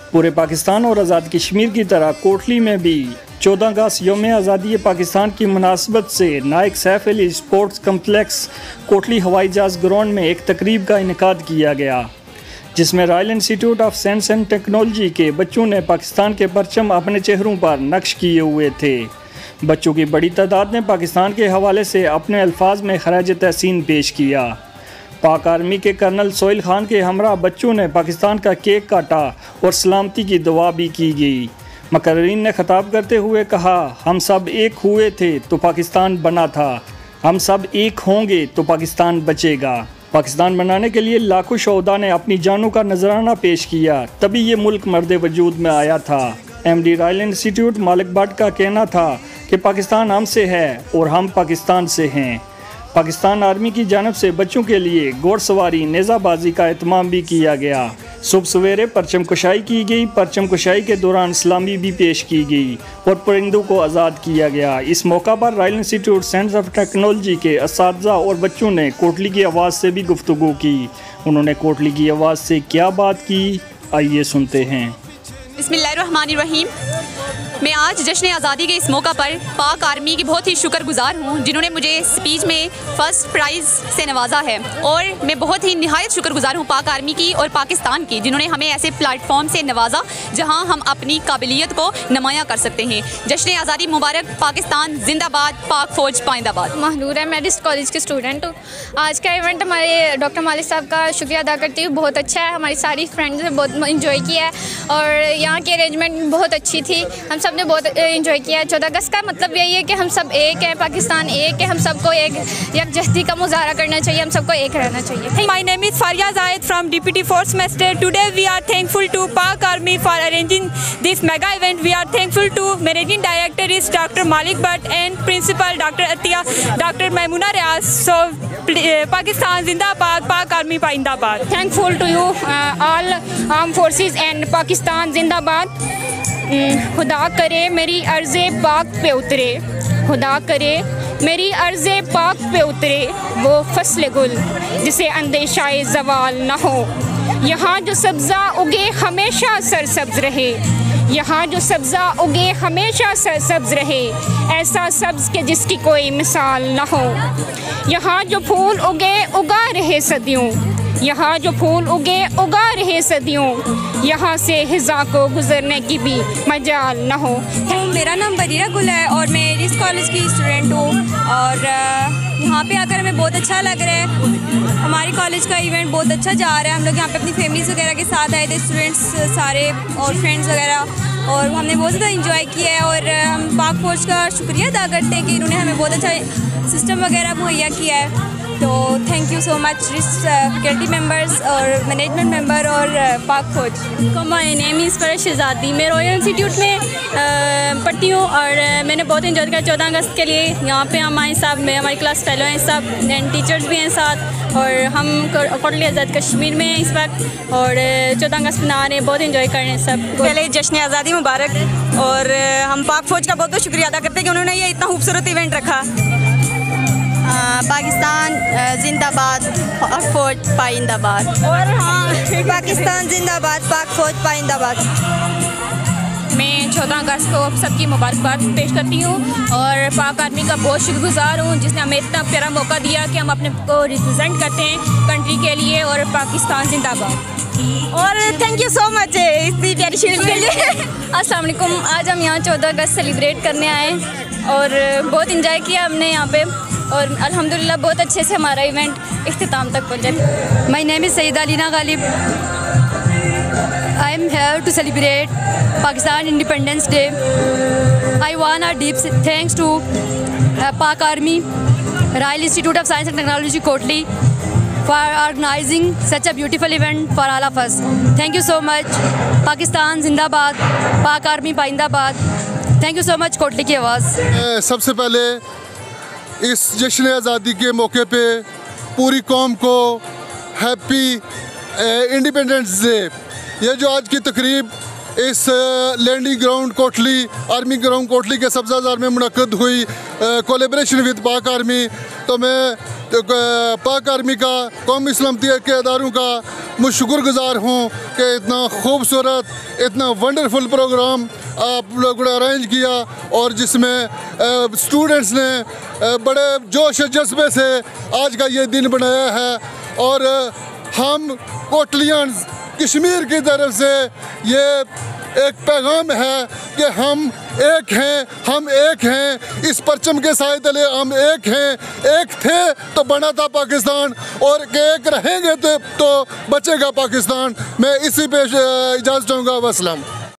पूरे पाकिस्तान और आज़ाद कश्मीर की तरह कोटली में भी 14 अगस्त यौम आज़ादी पाकिस्तान की मुनासबत से नायक सैफ अली स्पोर्ट्स कम्प्लेक्स कोटली हवाई जहाज़ ग्राउंड में एक तकरीब का इनेकाद किया गया, जिसमें royal institute of science and technology के बच्चों ने पाकिस्तान के परचम अपने चेहरों पर नक्श किए हुए थे। बच्चों की बड़ी तादाद ने पाकिस्तान के हवाले से अपने अल्फाज में खराज तहसीन पेश किया। पाक आर्मी के कर्नल सोहेल खान के हमरा बच्चों ने पाकिस्तान का केक काटा और सलामती की दुआ भी की गई। मुकर्रीन ने खिताब करते हुए कहा, हम सब एक हुए थे तो पाकिस्तान बना था, हम सब एक होंगे तो पाकिस्तान बचेगा। पाकिस्तान बनाने के लिए लाखों शोहदा ने अपनी जानों का नजराना पेश किया, तभी ये मुल्क मर्द वजूद में आया था। MD रॉयल इंस्टीट्यूट मालिक भट्ट का कहना था कि पाकिस्तान हमसे है और हम पाकिस्तान से हैं। पाकिस्तान आर्मी की जानब से बच्चों के लिए घोड़सवारी नेज़ाबाजी का एहतमाम भी किया गया। सुबह सवेरे परचम कुशाई की गई। परचम कुशाई के दौरान इस्लामी भी पेश की गई और परिंदों को आज़ाद किया गया। इस मौका पर royal institute science of technology के असातिज़ा और बच्चों ने कोटली की आवाज़ से भी गुफ्तगू की। उन्होंने कोटली की आवाज़ से क्या बात की, आइए सुनते हैं। बिस्मिल्लाहिर्रहमानिर्रहीम। मैं आज जश्न आज़ादी के इस मौका पर पाक आर्मी की बहुत ही शुक्रगुजार हूँ, जिन्होंने मुझे स्पीच में फ़र्स्ट प्राइज़ से नवाजा है। और मैं बहुत ही निहायत शुक्रगुजार हूँ पाक आर्मी की और पाकिस्तान की, जिन्होंने हमें ऐसे प्लेटफॉर्म से नवाजा जहाँ हम अपनी काबिलियत को नुमायाँ कर सकते हैं। जश्न आज़ादी मुबारक, पाकिस्तान जिंदाबाद, पाक फ़ौज पाइंदाबाद। महनूर है, मैं इस कॉलेज की स्टूडेंट हूँ। आज का इवेंट हमारे डॉक्टर मालिक साहब का शुक्रिया अदा करती हूँ, बहुत अच्छा है। हमारी सारी फ्रेंड्स ने बहुत इंजॉय किया है और यहाँ की अरेंजमेंट बहुत अच्छी थी। हम सब ने बहुत इंजॉय किया है। 14 अगस्त का मतलब यही है कि हम सब एक है, पाकिस्तान एक है, हम सबको एक यकजहती का मुजाहरा करना चाहिए, हम सबको एक रहना चाहिए। My name is Faria Zayed from Deputy Force Master. Today we are thankful to Pak Army for arranging this mega event. We are thankful to Managing Director is Dr. Malik Bhatt and Principal Dr. Atiya, Dr. Maimuna Riaz. So Pakistan Zindabad, Pak Army Paindabad. Thankful to you all armed forces and Pakistan Zindabad. खुदा करे मेरी अर्ज़े पाक पे उतरे, खुदा करे मेरी अर्ज़े पाक पे उतरे वो फसल गुल जिसे अंदेशाए ज़वाल ना हो। यहाँ जो सब्ज़ा उगे हमेशा सरसब्ज़ रहे, यहाँ जो सब्ज़ा उगे हमेशा सरसब्ज़ रहे, ऐसा सब्ज़ के जिसकी कोई मिसाल ना हो। यहाँ जो फूल उगे उगा रहे सदियों, यहाँ जो फूल उगे उगा रहे सदियों, यहाँ से हिज़ा को गुज़रने की भी मजाल न हो। मेरा नाम बरीरा गुल है और मैं इस कॉलेज की स्टूडेंट हूँ और यहाँ पे आकर हमें बहुत अच्छा लग रहा है। हमारे कॉलेज का इवेंट बहुत अच्छा जा रहा है। हम लोग यहाँ पे अपनी फैमिलीज़ वगैरह के साथ आए थे, स्टूडेंट्स सारे और फ्रेंड्स वगैरह, और हमने बहुत ज़्यादा इंजॉय किया है। और हम पाक फ़ौज का शुक्रिया अदा करते हैं कि इन्होंने हमें बहुत अच्छा सिस्टम वगैरह मुहैया किया है। तो thank you so much faculty members और मैनेजमेंट मेंबर और पाक फौज। माय नेम इज़ फरश शहजादी। मैं रॉयल इंस्टीट्यूट में पढ़ती हूँ और मैंने बहुत इंजॉय किया 14 अगस्त के लिए। यहाँ पे हमारे साथ में हमारी क्लास फेलो हैं सब, एंड टीचर्स भी हैं साथ, और हम कोटली आज़ाद कश्मीर में इस वक्त और 14 अगस्त मना रहे हैं, बहुत इंजॉय कर रहे हैं सब। पहले जश्न आज़ादी मुबारक, और हम पाक फौज का बहुत बहुत शुक्रिया अदा करते हैं कि उन्होंने ये इतना खूबसूरत इवेंट रखा। पाकिस्तान जिंदाबाद, पाक फ़ौज पाइंदाबाद। और हाँ, पाकिस्तान जिंदाबाद, पाक फ़ौज पाइंदाबाद। मैं 14 अगस्त को सबकी मुबारकबाद पेश करती हूँ और पाक आर्मी का बहुत शुक्रगुजार हूँ, जिसने हमें इतना प्यारा मौका दिया कि हम अपने को रिप्रेजेंट करते हैं कंट्री के लिए, और पाकिस्तान जिंदाबाद। और थैंक यू सो मच इतनी प्यारी शील्ड के लिए। अस्सलाम वालेकुम। आज हम यहाँ 14 अगस्त सेलिब्रेट करने आए और बहुत इंजॉय किया हमने यहाँ पे, और अल्हम्दुलिल्लाह बहुत अच्छे से हमारा इवेंट इख्तिताम तक पहुँचा। My name is Saeeda Alina Ghalib. I am here to celebrate Pakistan independence day. I want a deep thanks to Pak army, royal institute of science and technology Kotli for organizing such a beautiful event for all of us. Thank you so much. Pakistan जिंदाबाद, Pak army पाइंदाबाद। Thank you so much Kotli की आवाज़। सबसे पहले इस जश्न आज़ादी के मौके पे पूरी कौम को हैप्पी इंडिपेंडेंस डे। ये जो आज की तकरीब इस landing ground Kotli, army ground Kotli के सब्ज़ाजार में मुनक़्क़द हुई कोलेब्रेशन विद पाक आर्मी, तो मैं पाक आर्मी का, कौमी सलामती के अदारों का मैं शुक्रगुजार हूँ कि इतना खूबसूरत इतना वंडरफुल प्रोग्राम आप लोगों ने अरेंज किया और जिसमें स्टूडेंट्स ने बड़े जोश जज्बे से आज का ये दिन बनाया है। और हम कोटलियंस कश्मीर की तरफ से ये एक पैगाम है कि हम एक हैं, इस परचम के साए तले हम एक हैं, एक थे तो बना था पाकिस्तान और एक रहेंगे तो बचेगा पाकिस्तान। मैं इसी पे इजाज़त चाहूँगा। वस्सलाम।